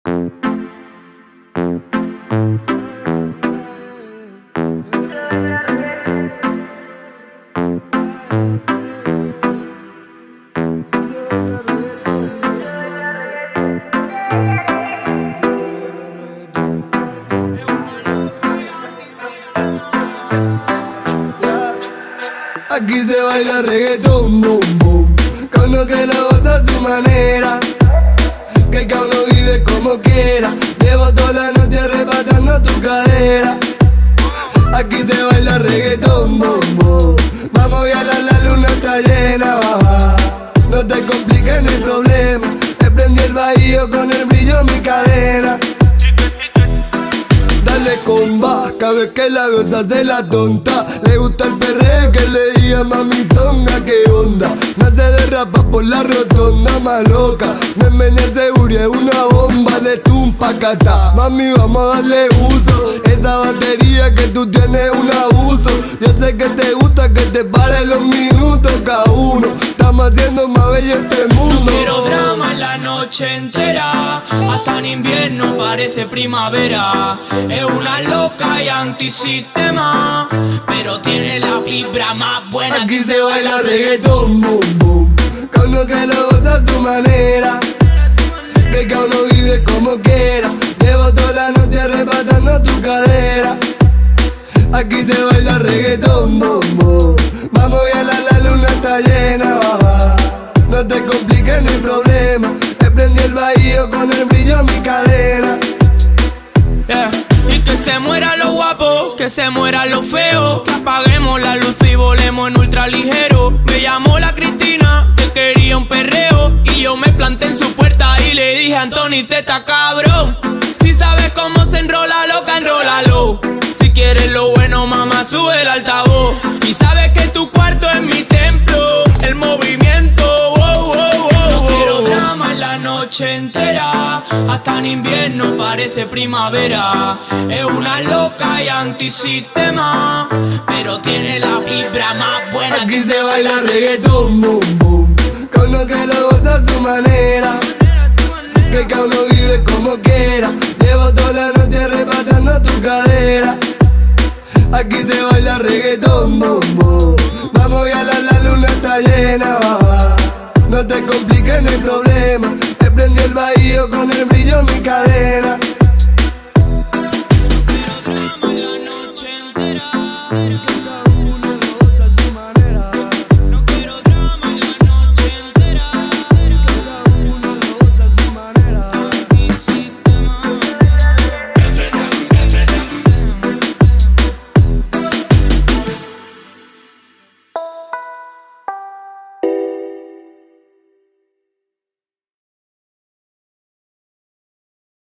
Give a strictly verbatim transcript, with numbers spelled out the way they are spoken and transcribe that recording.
Aquí se baila reggaetón, boom, boom. Cada uno que lo goza a su manera, que cada uno vive como quiera. Llevo toda la noche repasando tu cadera. Aquí se baila reggaetón, boom, boom. Vamos ya, la, la luna está llena, baja. No te compliques ni problema. Te prendí el bahío con el brillo en mi cadena. Dale comba, cada vez que la veo se hace la tonta. Le gusta el perreo que le diga mami zonga, qué onda. Me hace derrapar por la rotonda, más loca. Me menea seguridad, una bomba de tumpa cata. Mami, vamos a darle uso. Esa batería que tú tienes es un abuso. Yo sé que te gusta que te pare los minutos cada uno. Estamos haciendo más bello este mundo. No quiero drama la noche entera. Hasta en invierno parece primavera. Es una loca y antisistema, pero tiene la vibra más buena. Aquí se baila reggaetón, boom, boom. Cada uno que lo goza a su manera, que cada uno vive como quiera. Llevo toda la noche repasando tu cadera. Aquí se baila reggaetón, boom, boom. Vamos ya, la, la luna está llena, baja. No te compliques ni problema. Te prendí el bahío con el brillo en mi cadera. Yeah. Y que se muera lo guapo, que se muera lo feo, que apaguemos la luz y volemos en ultra ligero. Me llamó la Cristina, que quería un perreo, y yo me planté en su puerta y le dije a Anthony Z, cabrón, si sabes cómo se enrola loca, enrólalo. Si quieres lo bueno, mamá, sube el altavoz. Y sabes que tu cuarto es mi templo, el movimiento, wow, wow, wow. No quiero drama la noche entera. Hasta en invierno parece primavera. Es una loca y antisistema, pero tiene la vibra más buena. Aquí se baila reggaetón, boom, boom. Cada uno que lo goza a su manera, que cada uno vive como quiera. Llevo toda la noche repasando tu cadera. Aquí se baila reggaetón, boom, boom. Vamos ya, la, la luna está llena, baja. No te compliques ni problema. Te prendí el bahío con el brillo en mi cadera.